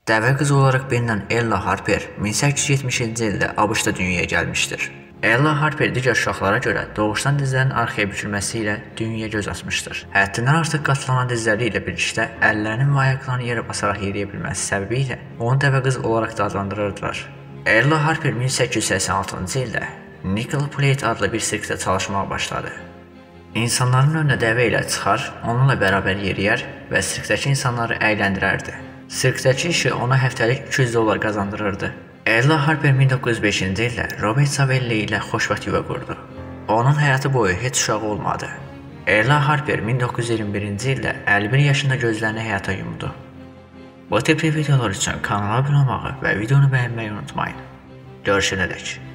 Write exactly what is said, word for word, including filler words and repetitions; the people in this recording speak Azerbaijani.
Dəvə qızı olaraq bilinen Ella Harper min səkkiz yüz yetmişinci ildə ABŞ-da dünyaya gəlmişdir. Ella Harper digər uşaqlara görə doğuşdan dizlərinin arxaya bükülməsi ilə dünyaya göz açmışdır. Həddindən artıq qatlanan dizləri ilə birlikdə əllərinin və ayaqlarını yerə basaraq yeriyə bilməsi səbəbi ilə onu dəvə qızı olaraq da adlandırırdılar. Ella Harper min səkkiz yüz səksən altıncı ildə Nickel Plate adlı bir sirkdə çalışmağa başladı. İnsanların önünə dəvə ilə çıxar, onunla bərabər yeriyər və sirkdəki insanları əyləndirərdi. Sirkdəki işi ona həftəlik iki yüz dollar qazandırırdı. Ella Harper min doqquz yüz beşinci ildə Robert Savelli ilə xoşbəxt yuva qurdu. Onun həyatı boyu heç uşağı olmadı. Ella Harper min doqquz yüz iyirmi birinci ildə əlli bir yaşında gözlərini həyata yumdu. Bu tipli videolar üçün kanala abunə olmağı və videonu bəyənməyi unutmayın. Görüşənədək.